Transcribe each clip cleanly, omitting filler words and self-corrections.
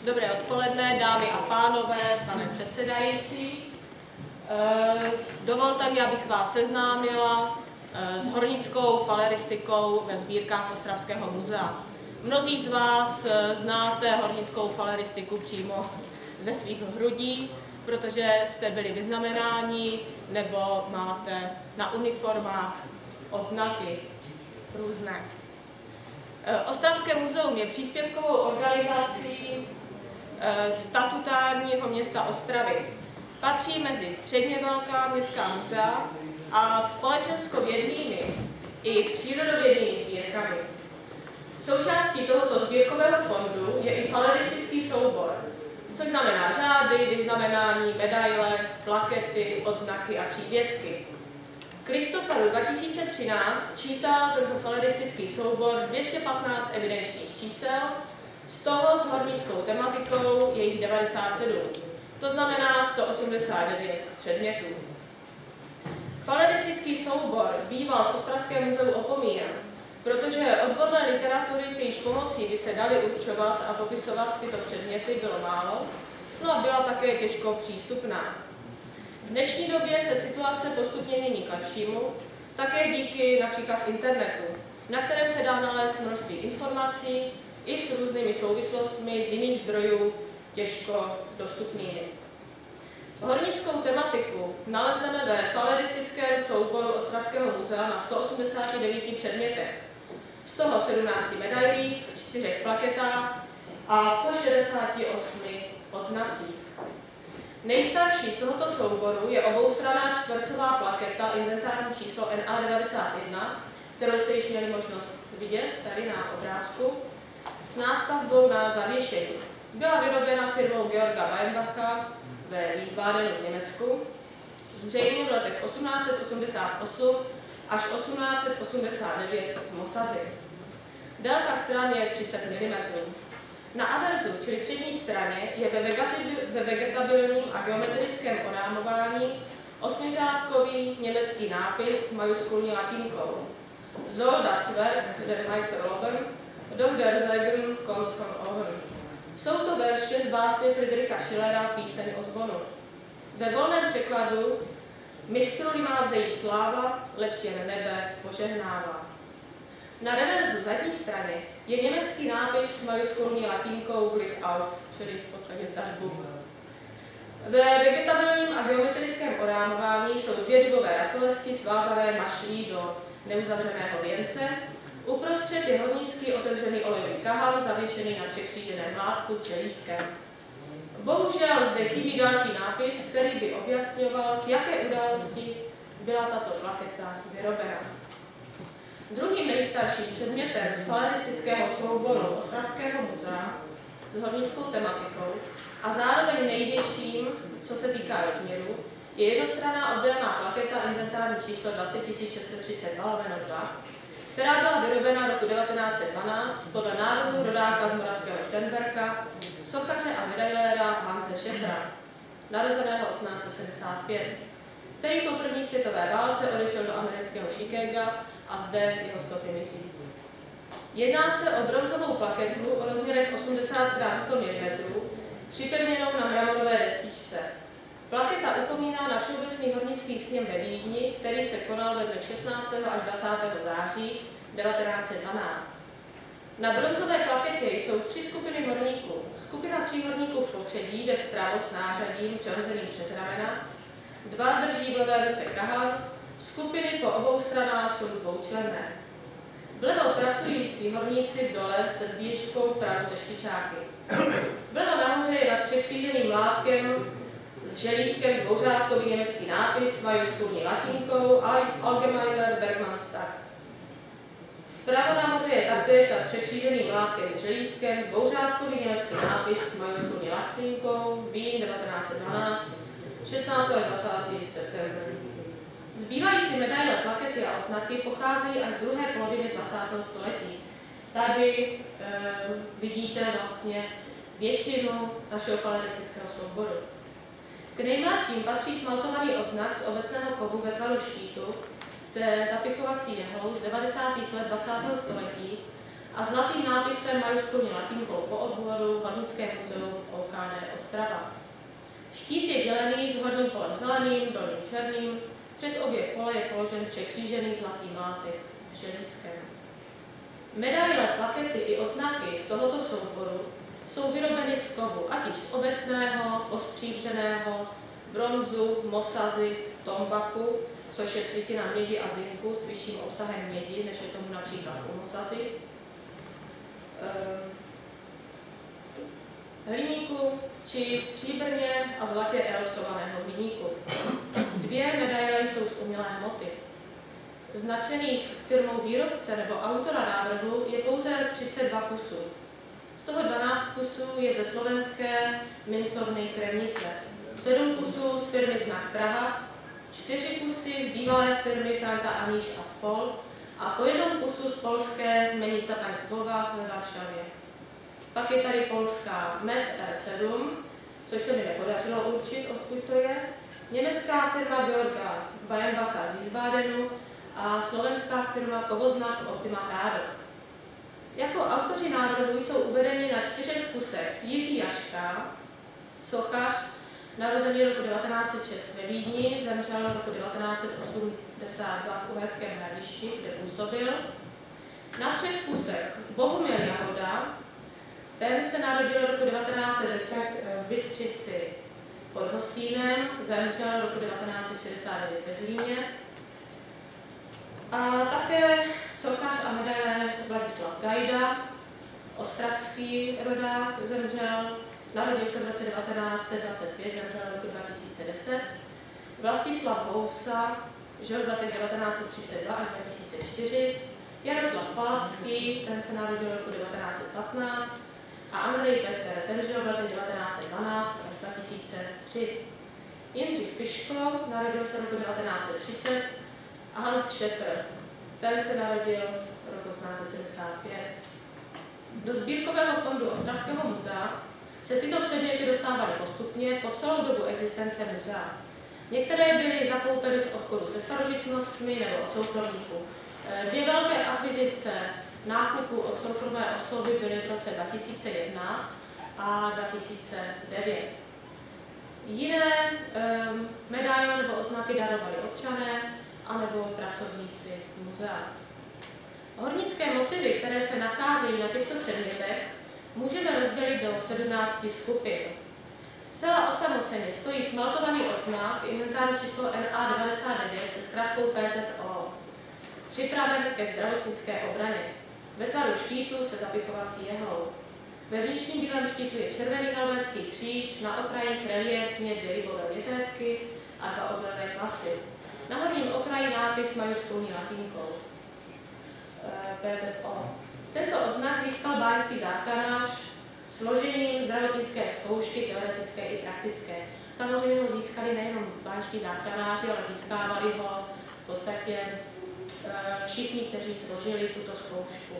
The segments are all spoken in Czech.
Dobré odpoledne, dámy a pánové, pane předsedající. Dovolte mi, abych vás seznámila s hornickou faleristikou ve sbírkách Ostravského muzea. Mnozí z vás znáte hornickou faleristiku přímo ze svých hrudí, protože jste byli vyznamenáni nebo máte na uniformách odznaky různé. Ostravské muzeum je příspěvkovou organizací statutárního města Ostravy. Patří mezi středně velká městská muzea a společenskovědnými i přírodovědnými sbírkami. Součástí tohoto sbírkového fondu je i faleristický soubor, což znamená řády, vyznamenání, medaile, plakety, odznaky a přívěsky. K listopadu 2013 čítal tento faleristický soubor 215 evidenčních čísel, z toho s hornickou tematikou je jich 97, to znamená 189 předmětů. Faleristický soubor býval v Ostravském muzeu opomíjen, protože odborné literatury, s jejíž pomocí by se daly určovat a popisovat tyto předměty, bylo málo, no a byla také těžko přístupná. V dnešní době se situace postupně mění k lepšímu, také díky například internetu, na kterém se dá nalézt množství informací i s různými souvislostmi z jiných zdrojů těžko dostupnými. Hornickou tematiku nalezneme ve faleristickém souboru Ostravského muzea na 189 předmětech, z toho 17 medailích, 4 plaketách a 168 odznacích. Nejstarší z tohoto souboru je oboustranná čtvercová plaketa inventární číslo NA91, kterou jste již měli možnost vidět tady na obrázku, s nástavbou na zavěšení. Byla vyrobena firmou Georga Weinbacha ve Wiesbadenu v Německu, zřejmě v letech 1888 až 1889 z Mosazy. Délka stran je 30 mm. Na averzu, čili přední straně, je ve vegetabilním a geometrickém orámování osmiřádkový německý nápis majuskulní latinkou. Soll das Werk der Meister loben, doch der Segen kommt von oben. Jsou to verše z básně Friedricha Schillera Píseň o zvonu. Ve volném překladu mistruli má vzejít sláva, leč jen nebe požehnává. Na reverzu zadní straně je německý nápis s majuskulní latinkou Glück auf, čili v podstatě zdař Bůh. Ve vegetabilním a geometrickém orámování jsou dvě dubové ratolesti svázané mašlí do neuzavřeného věnce. Uprostřed je hornický otevřený olejový kahan zavěšený na překříženém mlátku s želízkem. Bohužel zde chybí další nápis, který by objasňoval, k jaké události byla tato plaketa vyrobena. Druhým nejstarším předmětem z faleristického souboru Ostravského muzea s hornickou tematikou a zároveň největším, co se týká rozměru, je jednostranná obdélná plaketa inventární číslo 20632/2, která byla vyrobena roku 1912 podle návrhu rodáka z moravského Šternberka, sochaře a medailéra Hanse Schäfera, narozeného 1875, který po první světové válce odešel do amerického Chicaga a zde jeho stopy mizí. Jedná se o bronzovou plaketu o rozměrech 80x100 mm, připevněnou na mramorové destičce. Plaketa upomíná na Všeobecný hornický sněm ve Vídni, který se konal ve dnech 16. až 20. září 1912. Na bronzové plaketě jsou 3 skupiny horníků. Skupina 3 horníků v popředí jde vpravo s nářadím přehozeným přes ramena, 2 drží v levé ruce kahan, skupiny po obou stranách jsou dvoučlenné. Vlevo pracující horníci v dole se zbíječkou, vpravo se špičáky. Vlevo nahoře je nad překříženým mlátkem s želízkem dvouřádkový německý nápis s majuskulní latinkou Allgemeiner Bergmannstag. Vpravo nahoře je taktéž nad překříženým mlátkem s želízkem dvouřádkový německý nápis s majuskulní latinkou Wien 1912, 16. až 20. september. Zbývající medaile, plakety a odznaky pocházejí až z druhé poloviny 20. století. Tady vidíte vlastně většinu našeho faleristického souboru. K nejmladším patří smaltovaný odznak z obecného kovu ve tvaru štítu se zapichovací jehlou z 90. let 20. století a zlatým nápisem majuskovní latinkou po obvodu Hornické muzeum OKD Ostrava. Štít je dělený s horním polem zeleným, dolním černým, přes obě pole je položen překřížený zlatý mlátek s želízkem. Medaile, plakety i odznaky z tohoto souboru jsou vyrobeny z kovu, ať již z obecného, ostříbřeného, bronzu, mosazy, tombaku, což je slitina mědi a zinku s vyšším obsahem mědi, než je tomu například u mosazy, hliníku či stříbrně a zlatě eroxovaného hliníku. 2 medaile jsou z umělé hmoty. Značených firmou výrobce nebo autora návrhu je pouze 32 kusů. Z toho 12 kusů je ze slovenské mincovny Kremnice, 7 kusů z firmy Znak Praha, 4 kusy z bývalé firmy Franta Aníš a spol. A po 1 kusu z polské Menica Państwowa ve Varšavě. Pak je tady polská Med R7, což se mi nepodařilo určit, odkud to je, německá firma Georga Bajenbacha z Wiesbadenu a slovenská firma Kovoznak Optima Hrádok. Jako autoři návrhu jsou uvedeni na 4 kusech Jiří Jaška, sochař, narozený roku 1906 ve Vídni, zemřel roku 1982 v Uherském Hradišti, kde působil. Na 3 kusech Bohumil Jahoda, ten se narodil roku 1910 v Bystřici pod Hostýnem, zemřel roku 1969 ve Zlíně. A také sochař a medailé Vladislav Gajda, ostravský rodák, zemřel, narodil se v roce 1925, zemřel roku 2010. Vlastislav Housa, žil v letech 1932 až 2004. Jaroslav Palavský, ten se narodil roku 1915. A Andrej Peter, ten žil v letech 1912 až 2003. Jindřich Piško, narodil se roku 1930. A Hans Schäfer, ten se narodil roku 1975. Do sbírkového fondu Ostravského muzea se tyto předměty dostávaly postupně po celou dobu existence muzea. Některé byly zakoupeny z obchodu se starožitnostmi nebo od soukromníků. 2 velké akvizice nákupů od soukromé osoby byly v roce 2001 a 2009. Jiné medaile nebo oznaky darovali občané anebo pracovníci muzea. Hornické motivy, které se nacházejí na těchto předmětech, můžeme rozdělit do 17 skupin. Zcela osamoceně stojí smaltovaný odznak inventární číslo NA99 se zkratkou PZO, připraven ke zdravotnické obraně. Ve tvaru štítu se zapichovací jehlou. Ve vnitřním bílém štítu je červený helvétský kříž, na okrajích reliéfně 2 libové větévky a 2 obdélné klasy. Na horním okraji nápis majuskovní latinkou PZO. Tento odznak získal báňský záchranář složením zdravotnické zkoušky, teoretické i praktické. Samozřejmě ho získali nejenom báňští záchranáři, ale získávali ho v podstatě všichni, kteří složili tuto zkoušku.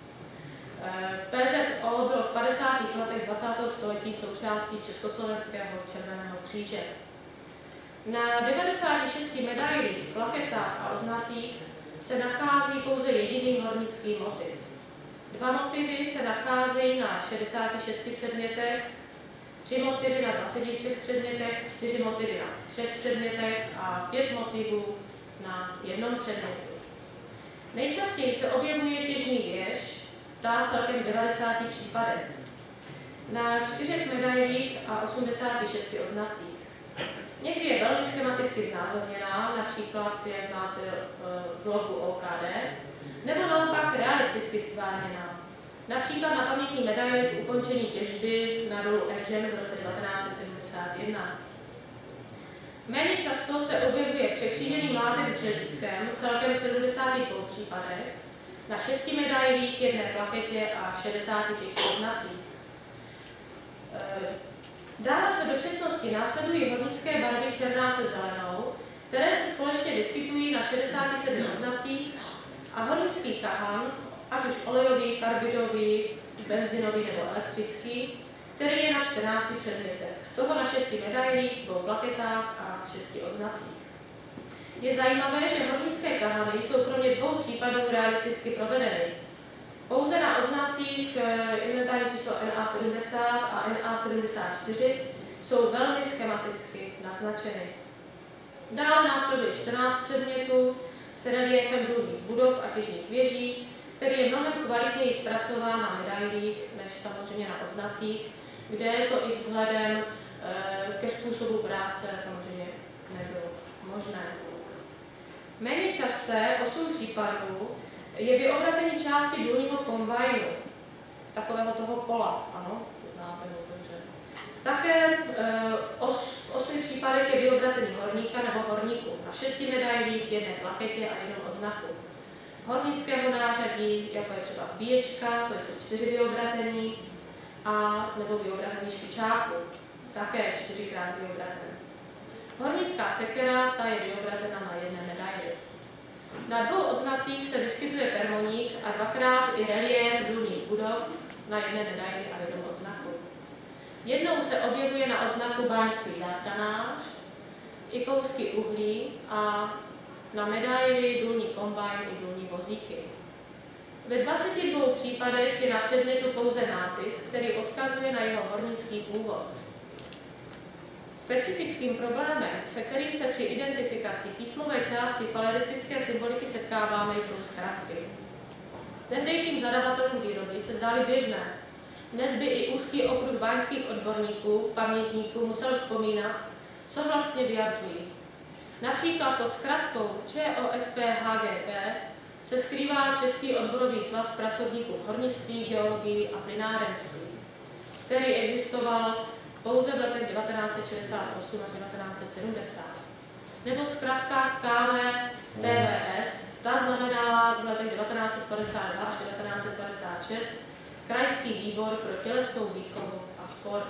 PZO bylo v 50. letech 20. století součástí Československého červeného kříže. Na 96 medailích, plaketách a oznacích se nachází pouze jediný hornický motiv. 2 motivy se nacházejí na 66 předmětech, 3 motivy na 23 předmětech, 4 motivy na 3 předmětech a 5 motivů na 1 předmětu. Nejčastěji se objevuje těžní věž, ta celkem v 90 případech, na 4 medailích a 86 oznacích. Někdy je velmi schematicky znázorněná, například je znáte v logu OKD, nebo naopak realisticky stvárněná. Například na pamětní medaili k ukončení těžby na dolu Evžen v roce 1971. Méně často se objevuje překřížený mlátek s želízkem, celkem v 72 případech, na 6 medailích, 1 plaketě a 65 oznacích. Dále co do četnosti následují hornické barvy černá se zelenou, které se společně vyskytují na 67 oznacích, a hornický kahan, ať už olejový, karbidový, benzinový nebo elektrický, který je na 14 předmětech, z toho na 6 medailích, 2 plaketách a 6 oznacích. Je zajímavé, že hornické kahany jsou kromě 2 případů realisticky provedeny. Pouze na návrzích inventární číslo NA70 a NA74 jsou velmi schematicky naznačeny. Dále následuje 14 předmětů s reliéfem důlních budov a těžních věží, který je mnohem kvalitněji zpracován na medailích než samozřejmě na odznacích, kde to i vzhledem ke způsobu práce samozřejmě nebylo možné. Méně časté 8 případů je vyobrazení části důlního kombajnu, takového toho kola, ano, to znáte moc dobře. Také v 8 případech je vyobrazení horníka nebo horníků na 6 medailích, 1 plaketě a 1 odznaku. Hornického nářadí, jako je třeba zbíječka, to jsou 4 vyobrazení, a nebo vyobrazení špičáků, také 4krát vyobrazené. Hornická sekera, ta je vyobrazena na 1 medaili. Na 2 odznacích se vyskytuje permoník a 2krát i reliéf důlních budov na 1 medaili a 1 odznaku. Jednou se objevuje na odznaku báňský záchranář, i kousky uhlí a na medaili důlní kombajn i důlní vozíky. Ve 22 případech je na předmětu pouze nápis, který odkazuje na jeho hornický původ. Specifickým problémem, se kterým se při identifikaci písmové části faleristické symboliky setkáváme, jsou zkratky. Tehdejším zadavatelům výroby se zdály běžné. Dnes by i úzký okruh báňských odborníků, pamětníků musel vzpomínat, co vlastně vyjadřují. Například pod zkratkou ČOSP-HGP se skrývá Český odborový svaz pracovníků v hornictví, geologii a plynárenství, který existoval pouze v letech 1968 až 1970. Nebo zkrátka KVTVS, ta znamenala v letech 1952 až 1956 Krajský výbor pro tělesnou výchovu a sport.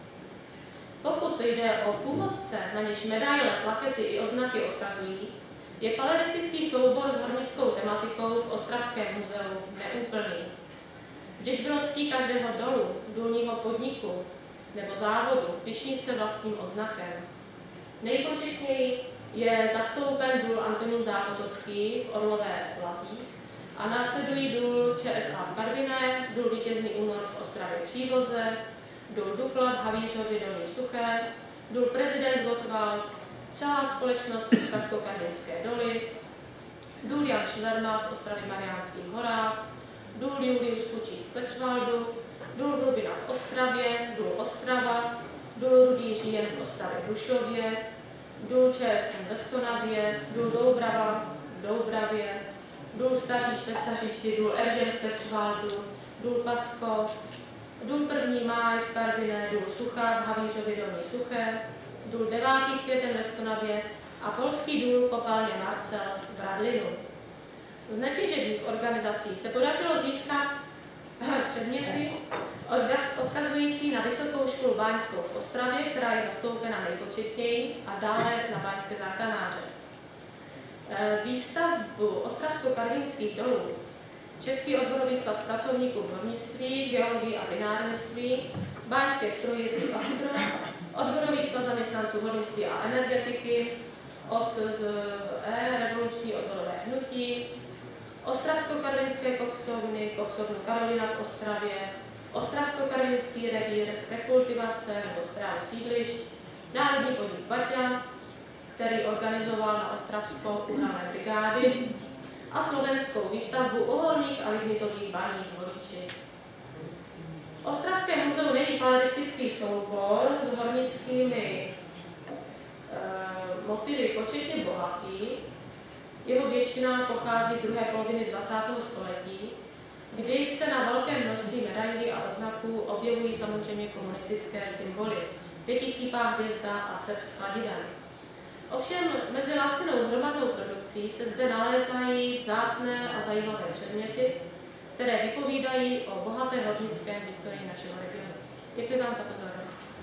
Pokud jde o původce, na něž medaile, plakety i odznaky odkazují, je faleristický soubor s hornickou tematikou v Ostravském muzeu neúplný. Vždyť bylo ctí každého dolu, důlního podniku nebo závodu pyšnice vlastním odznakem. Nejpočetněji je zastoupen důl Antonín Zápotocký v Orlové Lazích a následují důl ČSA v Karviné, důl Vítězný únor v Ostravě Přívoze, důl Duklad, Havířovy, Dolní Suché, důl Prezident Gottwald, celá společnost Ostravsko-Karvinské doly, důl Jan Šverma v Ostravě Mariánských horách, důl Julius Fučík v Petřvaldu, důl Hlubina v Ostravě, důl Ostrava, důl Rudý Říjen v Ostravě Hrušově, důl ČSM ve Stonavě, důl Doubrava v Doubravě, důl Staříž ve Staříši, důl Eržen v Petřvaldu, důl Paskov, důl 1. máj v Karviné, důl Suchá v Havířově Dolní Suché, důl 9. květen ve Stonavě a polský důl kopalně Marcel v Radlinu. Z netěžebních organizací se podařilo získat předměty odkazující na Vysokou školu báňskou v Ostravě, která je zastoupena nejpočetněji, a dále na báňské záchranáře. Výstavbu ostravsko-karvinských dolů, Český odborový svaz pracovníků v hornictví, geologii a plynárenství, báňské strojírny Pastro, odborový svaz zaměstnanců hornictví a energetiky, OSZE, revoluční odborové hnutí, Ostravsko-karvinské koksovny, koksovnu Karolina v Ostravě, Ostravsko-karvinský revír, rekultivace nebo správa sídlišť, Národní podnik Baťa, který organizoval na Ostravsko uhelné brigády, a slovenskou výstavbu uholných a lignitových baní v Holíči. Ostravské muzeum není faleristický soubor s hornickými motivy početně bohatý. Jeho většina pochází z druhé poloviny 20. století, kdy se na velké množství medailí a odznaků objevují samozřejmě komunistické symboly. Pěticípá hvězda a srp s kladidem. Ovšem mezi lacinou hromadnou produkcí se zde nalézají vzácné a zajímavé předměty, které vypovídají o bohaté hornické historii našeho regionu. Děkuji vám za pozornost.